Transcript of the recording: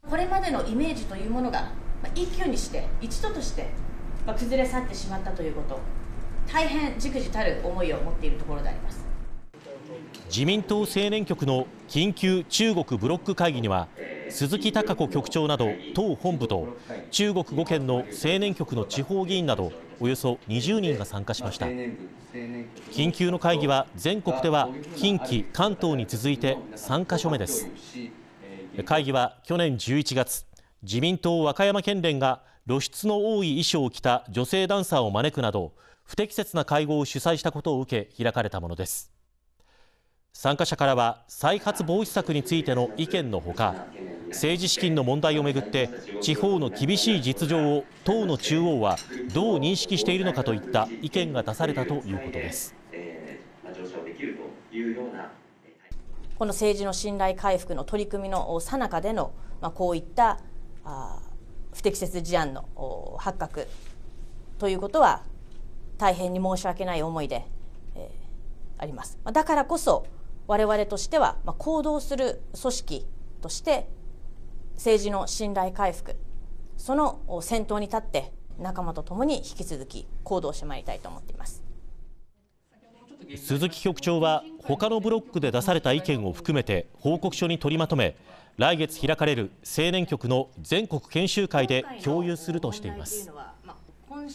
これまでのイメージというものが一挙にして一度として崩れ去ってしまったということ、大変忸怩たる思いを持っているところであります。 自民党青年局の緊急中国ブロック会議には、鈴木貴子局長など党本部と中国5県の青年局の地方議員などおよそ20人が参加しました。緊急の会議は全国では近畿、関東に続いて3カ所目です。会議は去年11月、自民党和歌山県連が露出の多い衣装を着た女性ダンサーを招くなど不適切な会合を主催したことを受け開かれたものです。参加者からは再発防止策についての意見のほか、政治資金の問題をめぐって地方の厳しい実情を党の中央はどう認識しているのかといった意見が出されたということです。 この政治の信頼回復の取り組みの最中でのこういった不適切事案の発覚ということは大変に申し訳ない思いであります。だからこそ我々としては行動する組織として政治の信頼回復、その先頭に立って仲間と共に引き続き行動してまいりたいと思っています。 鈴木局長は他のブロックで出された意見を含めて報告書に取りまとめ、来月開かれる青年局の全国研修会で共有するとしています。